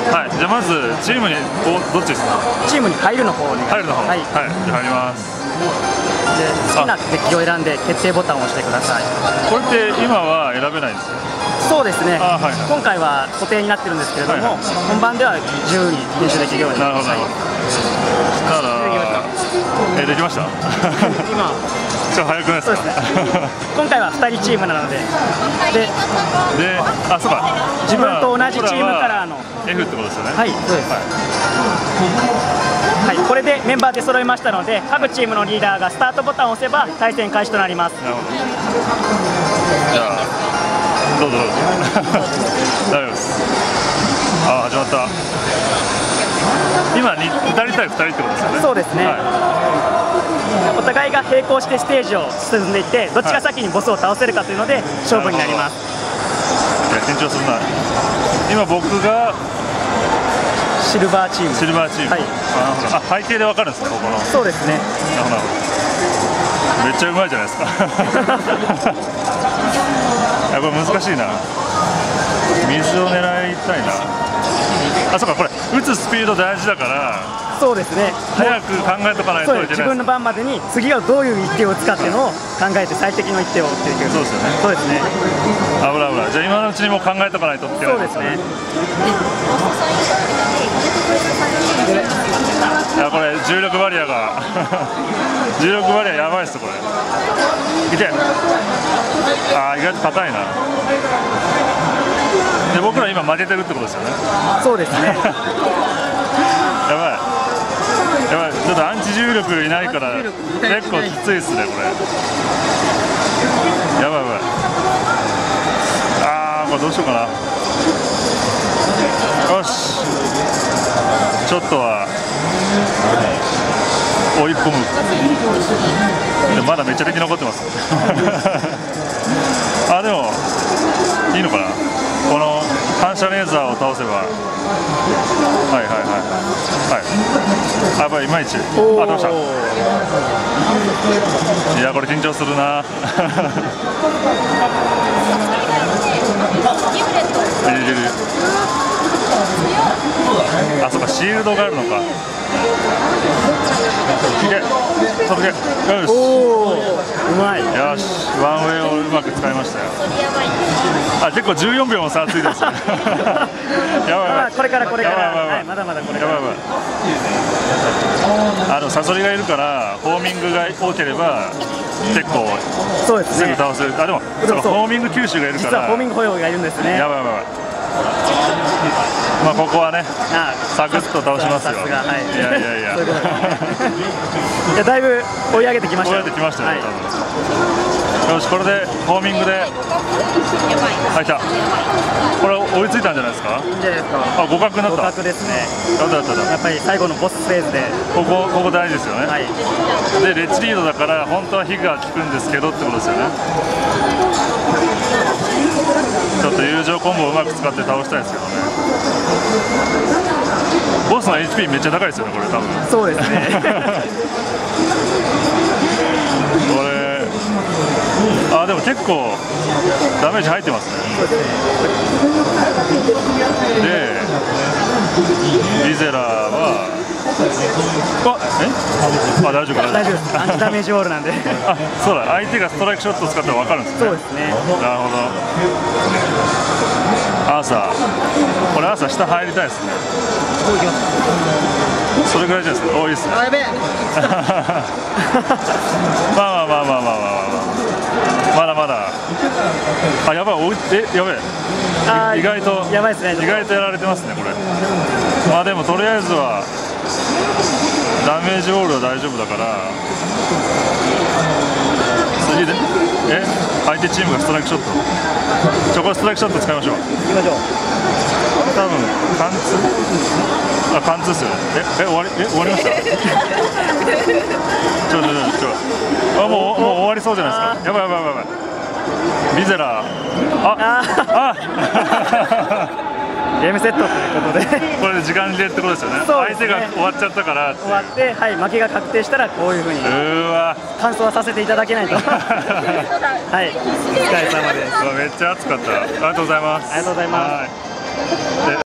はい、じゃあまずチームにどっちですか？ チームに入るの方をお願いします。 入るの方、 はい、 じゃあ入ります。 で好きなデッキを選んで決定ボタンを押してください。 これって今は選べないんですよ。 そうですね、 はいはい、 今回は固定になってるんですけれども、はいはい、本番では自由に練習できるように。 なるほど、なるほど。したら、できました今ちょっと早くないですか？そうですね今回は2人チームなので、 あ、そうか、 自分と同じチームカラーの F ってことですよね。 はい、そうです、はい、これでメンバーで揃いましたので、各チームのリーダーがスタートボタンを押せば対戦開始となります。 なるほど。じゃあどうぞどうぞ大丈夫です。あ、始まった。今2人対2人ってことですよね。 そうですね、はい、お互いが並行してステージを進んでいって、どっちが先にボスを倒せるかというので勝負になります。 いや、緊張するな。今僕がシルバーチーム。 シルバーチーム、はい、あ、背景で分かるんですか、ここの。 そうですね。 なるほど、めっちゃうまいじゃないですかいや、これ難しいな。水を狙いたいな。あ、そうか、これ打つスピード大事だから。 そうですね、 早く考えとかないといけない。 自分の番までに次はどういう一手を使ってのを考えて最適の一手を打っていく。 そうですよね。 そうですね。 危ない危ない。じゃあ今のうちにもう考えとかないといけない。 そうですね。 いや、これ重力バリアが重力バリアやばいっすこれ。いけ。あー、意外と硬いな。で、僕ら今負けてるってことですよね。 そうですねやばいやばい、ちょっとアンチ重力いないから結構きついっすねこれ。やばいやばい。あー、これどうしようかな。よし、ちょっとは追い込む。でまだめっちゃ敵残ってますあ、でもいいのかな、この反射レーザーを倒せば。はいはいはいはい。あ、やっぱりいまいち。あ、倒した。いや、これ緊張するなあ、そうか、シールドがあるのか。いけ、飛べ。よし、 うまい。 よし、ワンウェイをうまく使いましたよ。あ、結構14秒も差ついてますやばいやばい。 これからこれから、はい、まだまだこれから。 やばいやばい。サソリがいるからホーミングが多ければ結構そうですね、 すぐ倒せる。あ、でもホーミング吸収がいるから、 実はホーミング保養がいるんですね。 やばいやばい。まあここはね、サクッと倒しますよ。いやいやいや。いや、だいぶ追い上げてきましたよ。 追い上げてきましたよ。よし、これでホーミングで。はい、来た。これ追いついたんじゃないですか。 いいんじゃないですか。 あ、互角になった。 互角ですね。 やっぱり最後のボスフェーズで。 ここ大事ですよね。はい。で、レッチリードだから本当は火が効くんですけどってことですよね。ちょっと友情コンボをうまく使って倒したいですけどね。ボスの HP めっちゃ高いですよね、これ多分。 そうですねこれ、あ、でも結構ダメージ入ってますね。で、リゼラはあ、大丈夫かな。 大丈夫です。アンチダメージウォールなんであ、そうだ、相手がストライクショットを使っても分かるんですね。 そうですね。 なるほど。アーサー、これアーサー下入りたいですね。それぐらいじゃないですか。多いですね。 あ、やべえまあまだまだ。あ、やばい、やべえ。意外とやばいですね。 意外とやられてますねこれ。まあでもとりあえずはダメージウォールは大丈夫だから、次で相手チームがストライクショット、これストライクショット使いましょう。 行きましょう。 多分貫通、あ、貫通ですよね。終わりましたあ、もう終わりそうじゃないですか。やばい。リゼラゲームセットということでこれで時間切れってことですよね。相手が終わっちゃったから。 終わって、はい、負けが確定したらこういうふうに感想はさせていただけないとはい、お疲れ様です。 めっちゃ熱かった。ありがとうございます。 ありがとうございます。